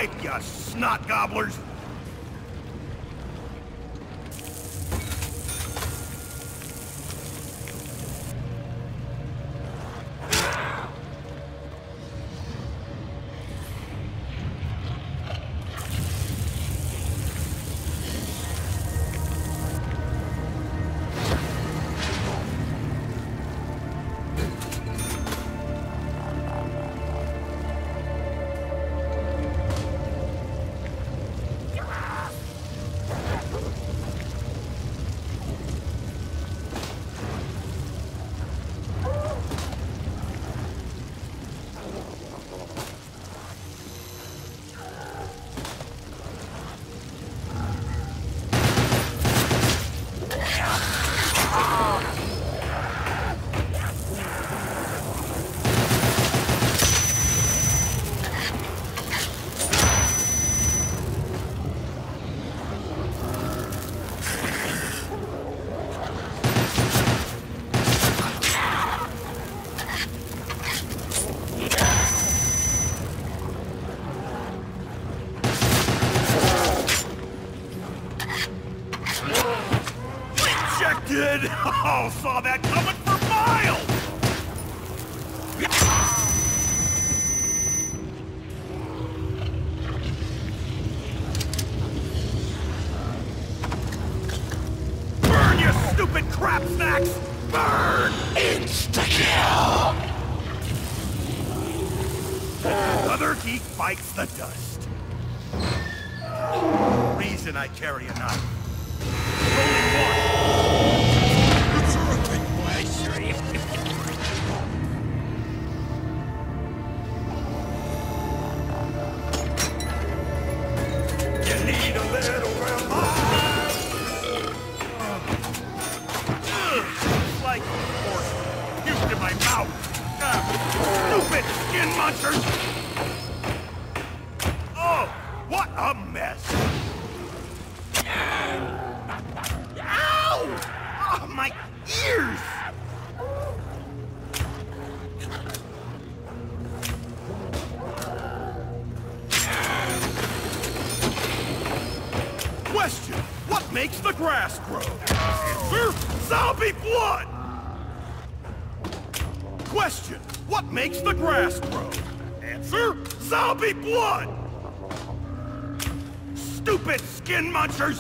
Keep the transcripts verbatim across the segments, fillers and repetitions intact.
knife, you snot gobblers! Oh, saw that coming for miles! Burn, you stupid crap snacks! Burn! Insta-kill! Another geek bites the dust. Reason I carry a knife. Only one. Oh, what a mess! Ow! Oh, my ears! Question: what makes the grass grow? Answer: zombie blood! Question: what makes the grass grow? Answer: zombie blood! Stupid skin munchers!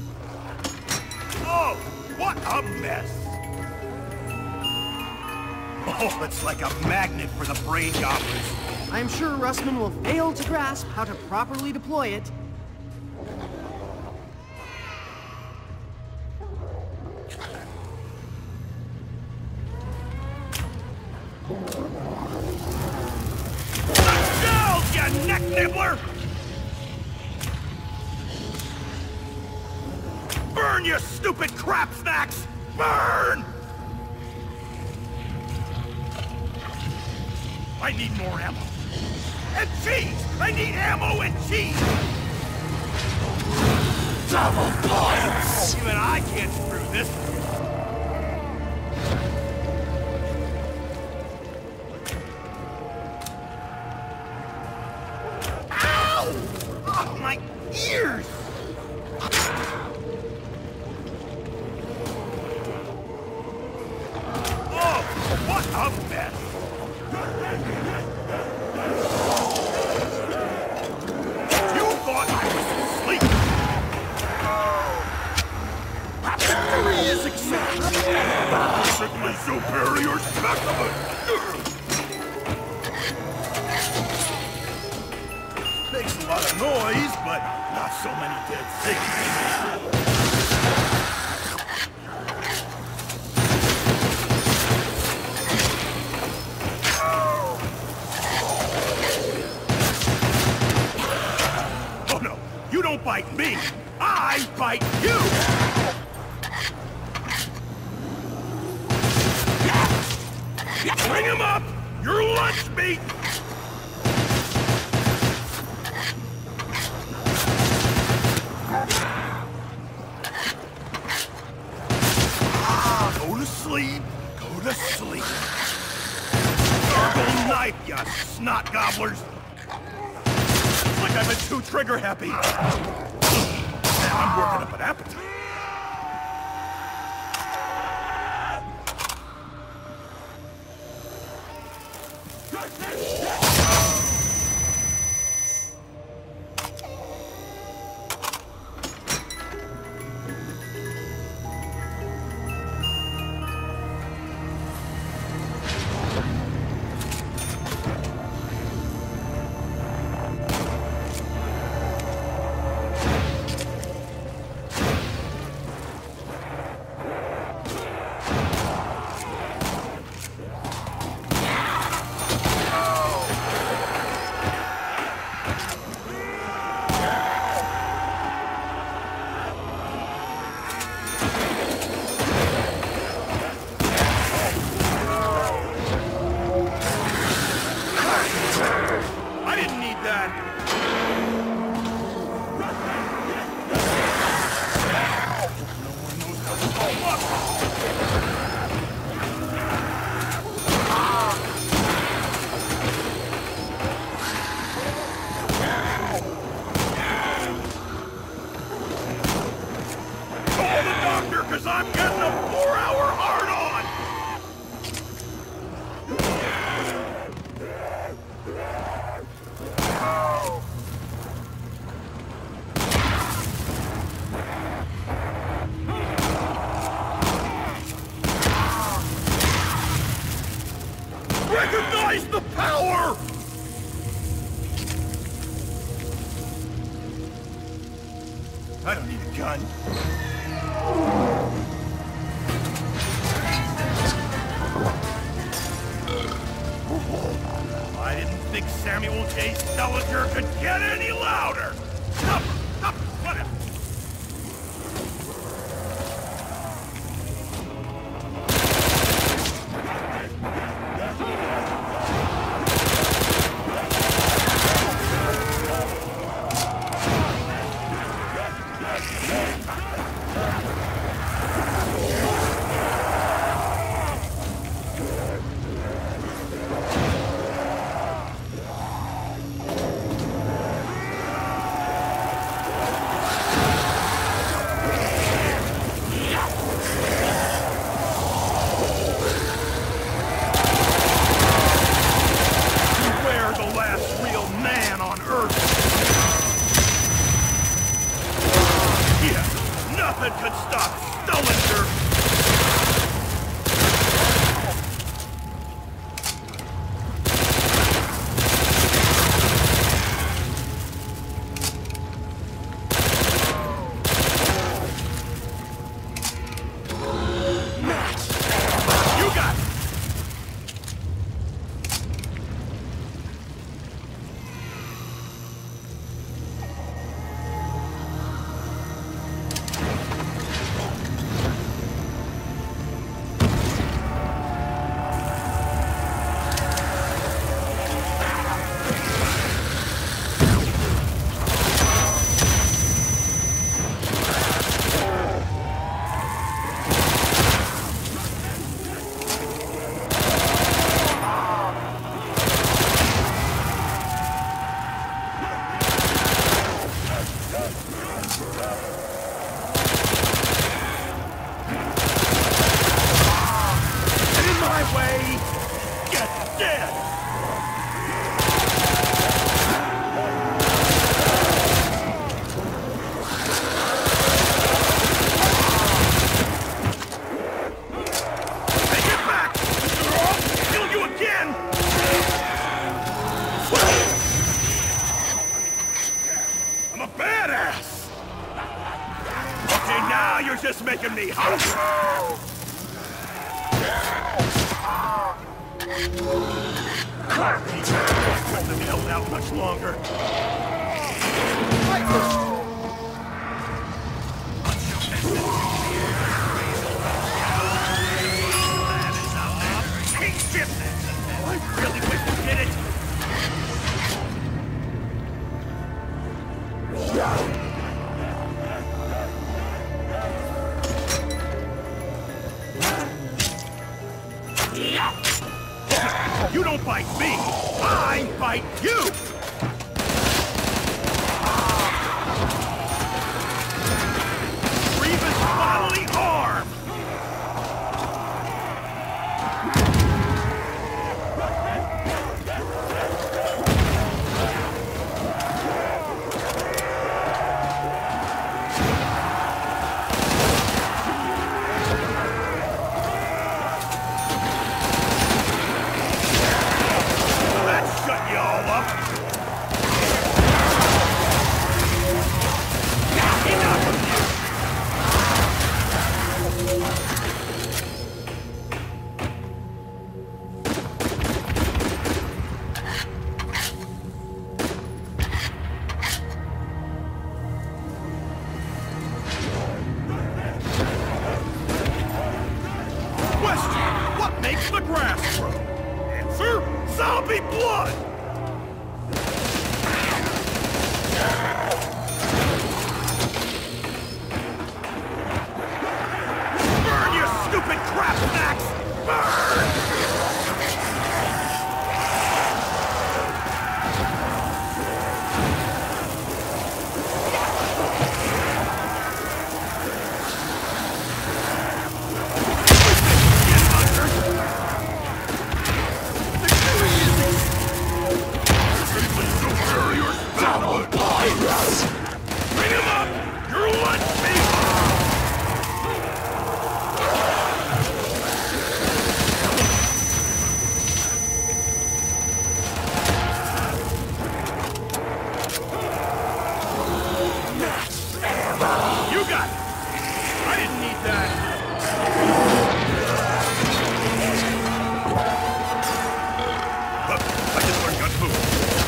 Oh, what a mess! Oh, it's like a magnet for the brain gobblers. I'm sure Russman will fail to grasp how to properly deploy it. Neck nibbler! Burn, you stupid crap snacks! Burn! I need more ammo. And cheese! I need ammo and cheese! Double points! Even I can't screw this. Oh, my ears! Oh, what a mess! You thought I was asleep! Victory is accepted! Perfectly superior specimen! Makes a lot of noise, but not so many dead things. Oh no, you don't bite me, I bite you! Bring him up! Your lunch meat! Go to sleep. Go to sleep. Gargle knife, you snot gobblers. Like think I've been too trigger happy. Man, I'm working up an appetite. Cause I'm getting a four-hour hard-on! Recognize the power! I don't need a gun. I didn't think Samuel J. Stellinger could get any louder! Stop! Stop! Whatever! Nothing could stop Stellinger! You got it! You're just making me hungry! Couldn't have held out much longer. I really wish you did it! You don't bite me, I bite you! blood! Burn, you stupid crap snacks! Burn! Bring him up! You're lunch people! You got it! I didn't need that! Look, I just learned gun food.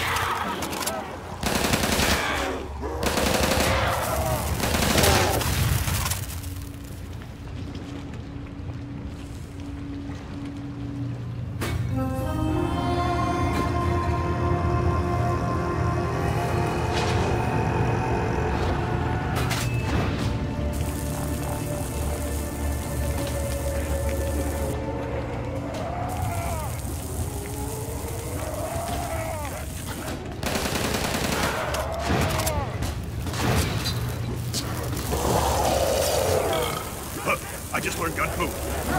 I just learned gun food.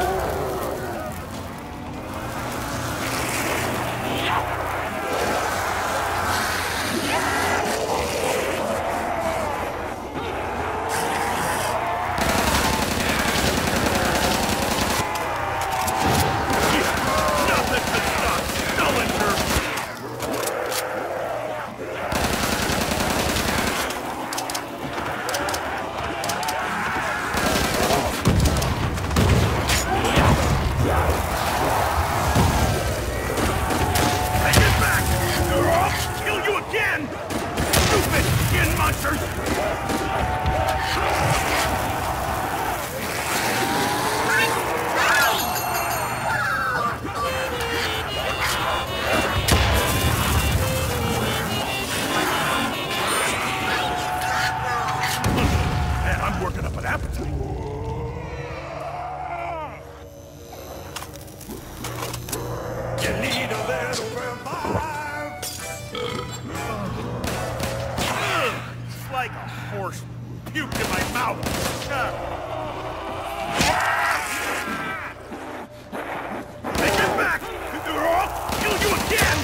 Nothing can stop Stallinger! Working up an appetite. You need a little revive. It's like a horse puked in my mouth. Take it back, or I'll kill you again.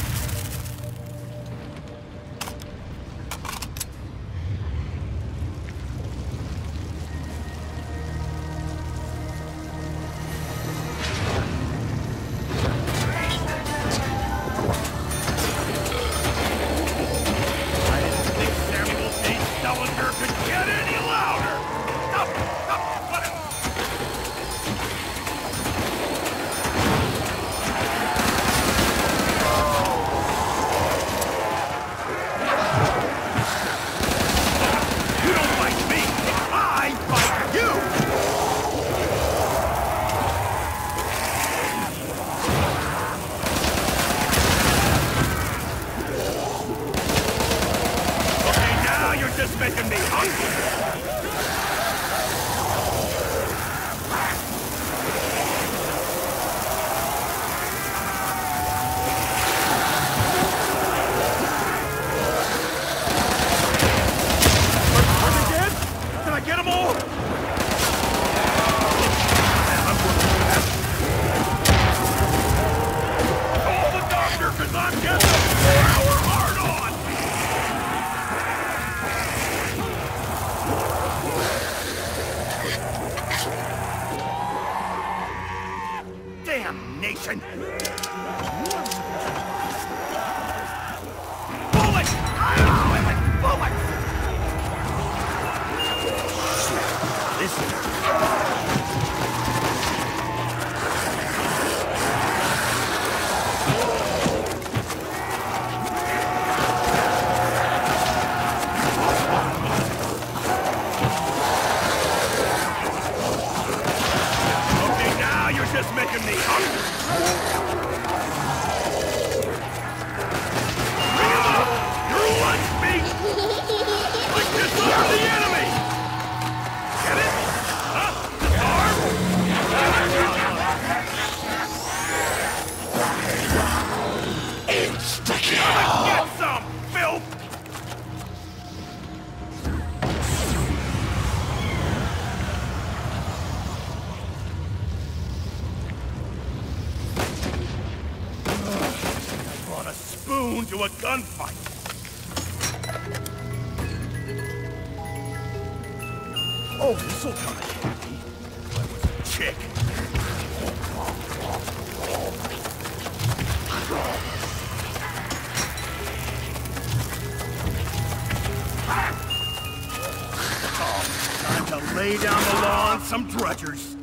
Making me hungry! Are they dead? Did I get them all? I'm working for that. Call the doctor, cause I'm getting a four-hour hard-on! Damnation! Bullet! Ah, bullet! Listen. Okay, now you're just making me hungry. into a gunfight. Oh, this'll come in handy. If I was a chick. Oh, time to lay down the law on some drudgers.